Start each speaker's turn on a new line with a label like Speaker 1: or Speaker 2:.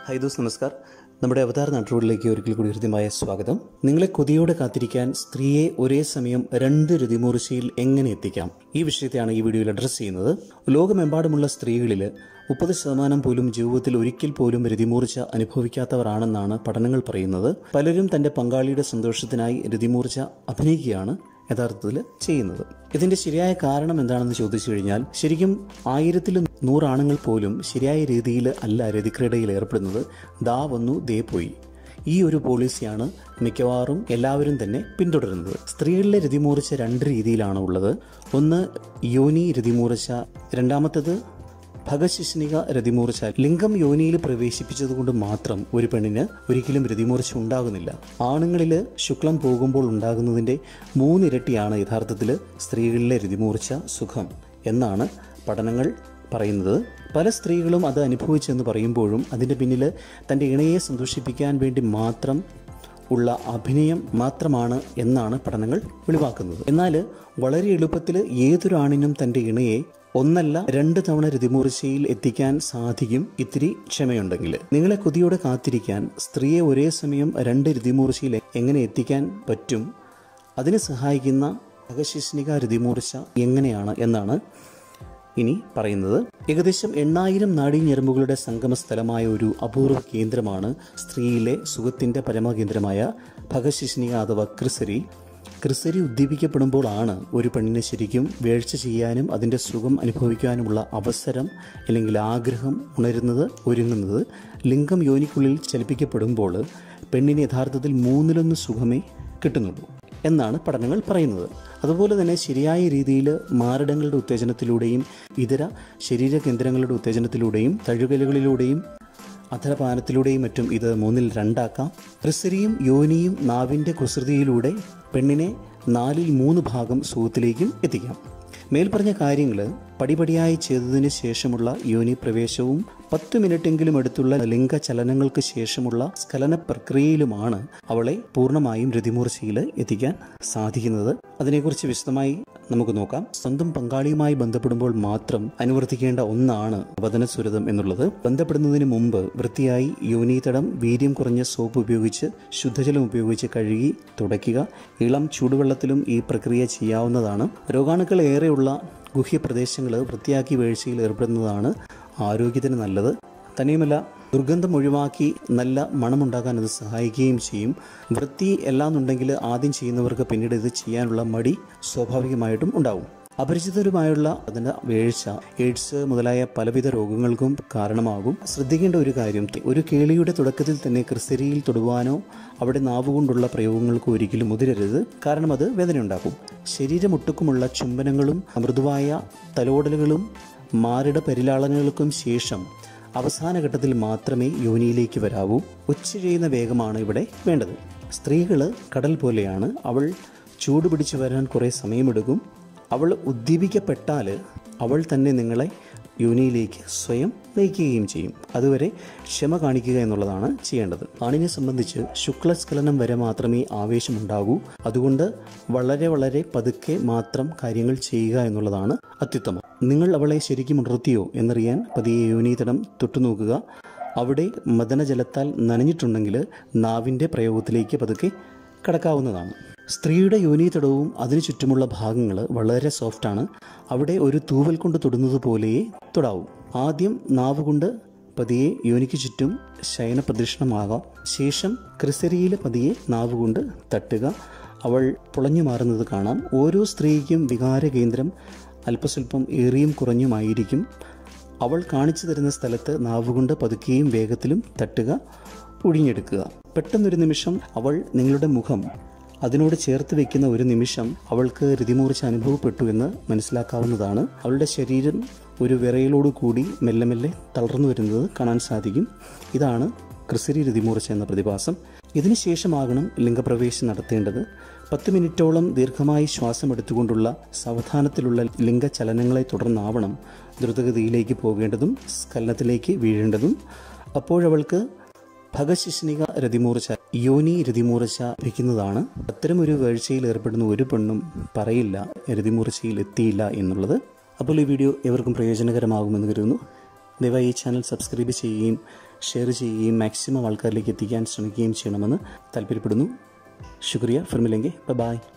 Speaker 1: Hi those നമസ്കാർ. നമ്മുടെ അവതാർ നാട്ടുകളിലേക്ക് ഒരിക്കൽ കൂടി ഹൃദ്യമായ സ്വാഗതം. നിങ്ങളെ കൊതിയോടെ കാത്തിരിക്കാൻ സ്ത്രീയെ ഒരേ സമയം 2 രതിമൂർച്ചയിൽ എങ്ങനെ എത്തിക്കാം? ഈ വിഷയത്തെയാണ് ഈ വീഡിയോയിൽ അഡ്രസ് ചെയ്യുന്നത്. ലോകമെമ്പാടുമുള്ള സ്ത്രീകളിൽ 30% പോലും ജീവിതത്തിൽ ഒരിക്കൽ പോലും രതിമൂർച്ച അനുഭവിക്കാത്തവരാണെന്നാണ് പഠനങ്ങൾ പറയുന്നത്. പലരും തന്റെ പങ്കാളിയുടെ സന്തോഷത്തിനായി രതിമൂർച്ച അഭിനയിക്കുകയാണ് യഥാർത്ഥത്തിൽ ചെയ്യുന്നത്. ഇതിന്റെ ശരിയായ കാരണം എന്താണെന്ന് ചോദിച്ചു കഴിഞ്ഞാൽ, ശരിക്കും 1000-100 ആണുങ്ങൾ പോലും ശരിയായ രീതിയിൽ അല്ല രതിക്രീഡയിൽ ഏർപ്പെടുന്നത്. ദാ വന്നു ദേ പോയി, ഈ ഒരു പോളിസിയാണ് മിക്കവാറും എല്ലാവരും തന്നെ പിന്തുടരുന്നത്. സ്ത്രീകളിലെ രതിമൂർച്ച 2 രീതിയിലാണ് ഉള്ളത്. ഒന്ന് യോനി രതിമൂർച്ച, രണ്ടാമത്തേത് ഭഗശിഷ്ണിക രതിമൂർച്ച. ലിംഗം യോനിയിൽ പ്രവേശിപ്പിച്ചതുകൊണ്ട് മാത്രം ഒരു പെണ്ണിന് ഒരിക്കലും രതിമൂർച്ച ഉണ്ടാകുന്നില്ല. ആണുങ്ങളിൽ ശുക്ലം പോകുമ്പോൾ ഉണ്ടാകുന്നതിൻ്റെ 3 ഇരട്ടിയാണ് യഥാർത്ഥത്തിൽ സ്ത്രീകളിലെ രതിമൂർച്ച സുഖം എന്നാണ് പഠനങ്ങൾ പറയുന്നത്. പല സ്ത്രീകളും അത് അനുഭവിച്ചെന്ന് പറയുമ്പോഴും അതിൻ്റെ പിന്നിൽ തൻ്റെ ഇണയെ സന്തോഷിപ്പിക്കാൻ വേണ്ടി മാത്രം ഉള്ള അഭിനയം മാത്രമാണ് എന്നാണ് പഠനങ്ങൾ വെളിവാക്കുന്നത്. എന്നാൽ വളരെ എളുപ്പത്തിൽ ഏതൊരു ആണിനും തൻ്റെ ഇണയെ 1 അല്ല 2 തവണ രതിമൂർച്ചയിൽ എത്തിക്കാൻ സാധിക്കും, ഇത്തിരി ക്ഷമയുണ്ടെങ്കിൽ. നിങ്ങളെ കൊതിയോടെ കാത്തിരിക്കാൻ സ്ത്രീയെ ഒരേ സമയം 2 രതിമൂർച്ചയിൽ എങ്ങനെ എത്തിക്കാൻ പറ്റും, അതിന് സഹായിക്കുന്ന ഭഗശിഷ്ണിക രതിമൂർച്ച എങ്ങനെയാണ് എന്നാണ് ഇനി പറയുന്നത്. ഏകദേശം 8000 നാഡീഞരമ്പുകളുടെ സംഗമ സ്ഥലമായ ഒരു അപൂർവ കേന്ദ്രമാണ് സ്ത്രീയിലെ സുഖത്തിൻ്റെ പരമകേന്ദ്രമായ ഭഗശിഷ്ണിക അഥവാ ക്രിസരി. ക്രിസരി ഉദ്ദീപിക്കപ്പെടുമ്പോഴാണ് ഒരു പെണ്ണിനെ ശരിക്കും വീഴ്ച ചെയ്യാനും അതിൻ്റെ സുഖം അനുഭവിക്കാനുമുള്ള അവസരം അല്ലെങ്കിൽ ആഗ്രഹം ഒരുങ്ങുന്നത്. ലിംഗം യോനിക്കുള്ളിൽ ചലിപ്പിക്കപ്പെടുമ്പോൾ പെണ്ണിന് യഥാർത്ഥത്തിൽ 1/3 സുഖമേ കിട്ടുന്നുള്ളൂ എന്നാണ് പഠനങ്ങൾ പറയുന്നത്. അതുപോലെ തന്നെ ശരിയായ രീതിയിൽ മാറിടങ്ങളുടെ ഉത്തേജനത്തിലൂടെയും ഇതര ശരീരകേന്ദ്രങ്ങളുടെ ഉത്തേജനത്തിലൂടെയും തഴുകലുകളിലൂടെയും അധരപാനത്തിലൂടെയും മറ്റും ഇത് 3/2 ആക്കാം. ക്രിസരിയും യോനിയും നാവിൻ്റെ കുസൃതിയിലൂടെ പെണ്ണിനെ 4/3 ഭാഗം സുഖത്തിലേക്കും എത്തിക്കാം. മേൽപ്പറഞ്ഞ കാര്യങ്ങൾ പടിപടിയായി ചെയ്തതിന് ശേഷമുള്ള യോനി പ്രവേശവും 10 മിനിറ്റെങ്കിലും അടുത്തുള്ള ലിംഗചലനങ്ങൾക്ക് ശേഷമുള്ള സ്ഖലന പ്രക്രിയയിലുമാണ് അവളെ പൂർണ്ണമായും രതിമൂർച്ചയിൽ എത്തിക്കാൻ സാധിക്കുന്നത്. അതിനെക്കുറിച്ച് വിശദമായി നമുക്ക് നോക്കാം. സ്വന്തം പങ്കാളിയുമായി ബന്ധപ്പെടുമ്പോൾ മാത്രം അനുവർത്തിക്കേണ്ട ഒന്നാണ് വദനസുരതം എന്നുള്ളത്. ബന്ധപ്പെടുന്നതിന് മുമ്പ് വൃത്തിയായി യോനീതടം വീര്യം കുറഞ്ഞ സോപ്പ് ഉപയോഗിച്ച് ശുദ്ധജലം ഉപയോഗിച്ച് കഴുകി തുടയ്ക്കുക. ഇളം ചൂടുവെള്ളത്തിലും ഈ പ്രക്രിയ ചെയ്യാവുന്നതാണ്. രോഗാണുക്കൾ ഏറെയുള്ള ഗുഹ്യപ്രദേശങ്ങൾ വൃത്തിയാക്കി വീഴ്ചയിൽ ഏർപ്പെടുന്നതാണ് ആരോഗ്യത്തിന് നല്ലത്. തന്നെയുമല്ല, ദുർഗന്ധം ഒഴിവാക്കി നല്ല മണമുണ്ടാക്കാൻ അത് സഹായിക്കുകയും ചെയ്യും. വൃത്തി എല്ലാന്നുണ്ടെങ്കിൽ ആദ്യം ചെയ്യുന്നവർക്ക് പിന്നീട് ഇത് ചെയ്യാനുള്ള മടി സ്വാഭാവികമായിട്ടും ഉണ്ടാവും. അപരിചിതരുമായുള്ള അതിൻ്റെ വീഴ്ച എയ്ഡ്സ് മുതലായ പലവിധ രോഗങ്ങൾക്കും കാരണമാകും. ശ്രദ്ധിക്കേണ്ട ഒരു കാര്യം, ഒരു കേളിയുടെ തുടക്കത്തിൽ തന്നെ ക്രിസരിയിൽ തൊടുവാനോ അവിടെ നാവുകൊണ്ടുള്ള പ്രയോഗങ്ങൾക്കോ ഒരിക്കലും മുതിരരുത്. കാരണം അത് വേദനയുണ്ടാക്കും. ശരീരമൊട്ടുക്കുമുള്ള ചുംബനങ്ങളും മൃദുവായ തലോടലുകളും മാറിട പരിലാളനകൾക്കും ശേഷം അവസാന ഘട്ടത്തിൽ മാത്രമേ യോനിയിലേക്ക് വരാവൂ. ഉച്ചഴിയുന്ന വേഗമാണ് ഇവിടെ വേണ്ടത്. സ്ത്രീകൾ കടൽ പോലെയാണ്. അവൾ ചൂടുപിടിച്ച് വരാൻ കുറേ സമയമെടുക്കും. അവൾ ഉദ്ദീപിക്കപ്പെട്ടാൽ അവൾ തന്നെ നിങ്ങളെ യോനിയിലേക്ക് സ്വയം നയിക്കുകയും ചെയ്യും. അതുവരെ ക്ഷമ കാണിക്കുക എന്നുള്ളതാണ് ചെയ്യേണ്ടത്. ആണിനെ സംബന്ധിച്ച് ശുക്ലസ്ഖലനം വരെ മാത്രമേ ആവേശമുണ്ടാകൂ. അതുകൊണ്ട് വളരെ വളരെ പതുക്കെ മാത്രം കാര്യങ്ങൾ ചെയ്യുക എന്നുള്ളതാണ് അത്യുത്തമം. നിങ്ങൾ അവളെ ശരിക്കും ഉണർത്തിയോ എന്നറിയാൻ പതിയെ യോനീതടം തൊട്ടുനോക്കുക. അവിടെ മദനജലത്താൽ നനഞ്ഞിട്ടുണ്ടെങ്കിൽ നാവിൻ്റെ പ്രയോഗത്തിലേക്ക് പതുക്കെ കടക്കാവുന്നതാണ്. സ്ത്രീയുടെ യോനീതടവും അതിനു ചുറ്റുമുള്ള ഭാഗങ്ങൾ വളരെ സോഫ്റ്റാണ്. അവിടെ ഒരു തൂവൽ കൊണ്ട് തൊടുന്നത് പോലെയേ തൊടാവും. ആദ്യം നാവ് കൊണ്ട് പതിയെ യോനിക്ക് ചുറ്റും ശയന പ്രദക്ഷിണമാകാം. ശേഷം ക്രിസരിയിൽ പതിയെ നാവ് കൊണ്ട് തട്ടുക. അവൾ പുളഞ്ഞു മാറുന്നത് കാണാം. ഓരോ സ്ത്രീക്കും വികാര കേന്ദ്രം അല്പസ്വല്പം ഏറിയും കുറഞ്ഞുമായിരിക്കും. അവൾ കാണിച്ചു തരുന്ന സ്ഥലത്ത് നാവുകൊണ്ട് പതുക്കെയും വേഗത്തിലും തട്ടുക, ഒഴിഞ്ഞെടുക്കുക. പെട്ടെന്നൊരു നിമിഷം അവൾ നിങ്ങളുടെ മുഖം അതിനോട് ചേർത്ത് വെക്കുന്ന ഒരു നിമിഷം അവൾക്ക് രതിമൂർച്ച അനുഭവപ്പെട്ടു എന്ന് മനസ്സിലാക്കാവുന്നതാണ്. അവളുടെ ശരീരം ഒരു വിറയലോടു കൂടി മെല്ലെ മെല്ലെ തളർന്നു വരുന്നത് കാണാൻ സാധിക്കും. ഇതാണ് ക്രിസരി രതിമൂർച്ച എന്ന പ്രതിഭാസം. ഇതിനുശേഷമാകണം ലിംഗപ്രവേശം നടത്തേണ്ടത്. 10 മിനിറ്റോളം ദീർഘമായി ശ്വാസം എടുത്തുകൊണ്ടുള്ള സാവധാനത്തിലുള്ള ലിംഗചലനങ്ങളെ തുടർന്നാവണം ദ്രുതഗതിയിലേക്ക് പോകേണ്ടതും സ്ഖലനത്തിലേക്ക് വീഴേണ്ടതും. അപ്പോഴവൾക്ക് ഭഗശിഷ്ണിക രതിമൂർച്ച, യോനി രതിമൂർച്ച ലഭിക്കുന്നതാണ്. അത്തരമൊരു വീഴ്ചയിൽ ഏർപ്പെടുന്ന ഒരു പെണ്ണും പറയില്ല രതിമൂർച്ചയിൽ എത്തിയില്ല എന്നുള്ളത്. അപ്പോൾ ഈ വീഡിയോ എവർക്കും പ്രയോജനകരമാകുമെന്ന് കരുതുന്നു. ദയവായി ഈ ചാനൽ സബ്സ്ക്രൈബ് ചെയ്യുകയും ഷെയർ ചെയ്യുകയും മാക്സിമം ആൾക്കാരിലേക്ക് എത്തിക്കാൻ ശ്രമിക്കുകയും ചെയ്യണമെന്ന് താല്പര്യപ്പെടുന്നു. ശുക്രിയ. ഫിർ മിലെംഗെ. ബൈ.